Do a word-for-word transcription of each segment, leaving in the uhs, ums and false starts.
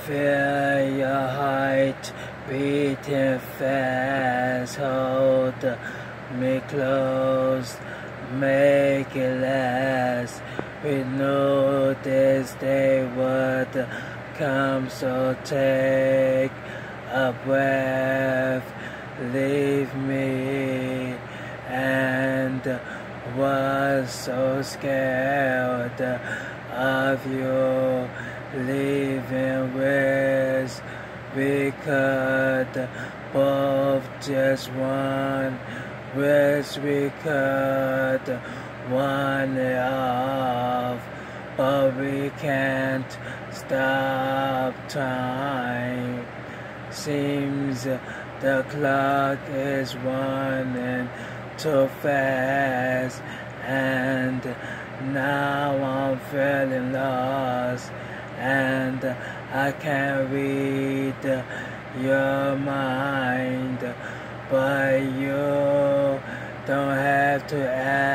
Feel your heart beating fast. Hold me close, make it last. We knew this day would come, so take a breath, leave me, and was so scared of you leaving. Wish we could both just one, wish we could one it off, but we can't stop time. Seems the clock is running too fast, and now I'm feeling lost, and I can't read your mind, but you don't have to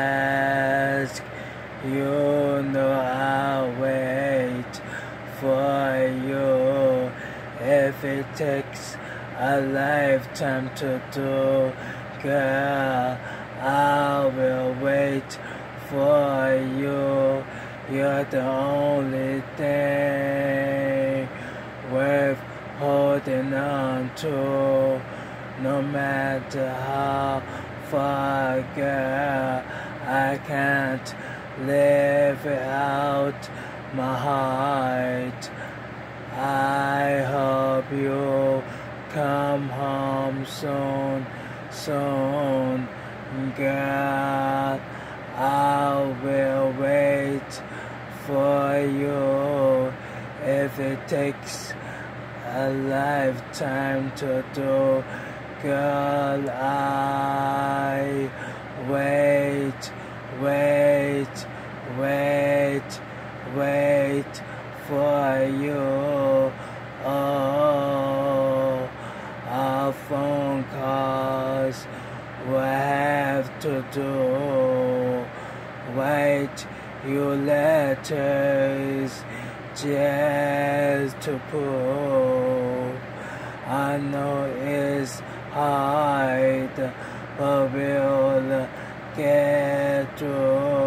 ask. You know I'll wait for you. If it takes a lifetime to do, girl, I will wait for you. You're the only thing worth holding on to, no matter how far, girl. I can't live without my heart. I hope you come home soon, soon, girl. I will wait for you. If it takes a lifetime to do, girl, I wait, wait, wait, wait for you. Oh, our phone calls will have to do. Write your letters just to prove. I know it's hard, but we'll get through.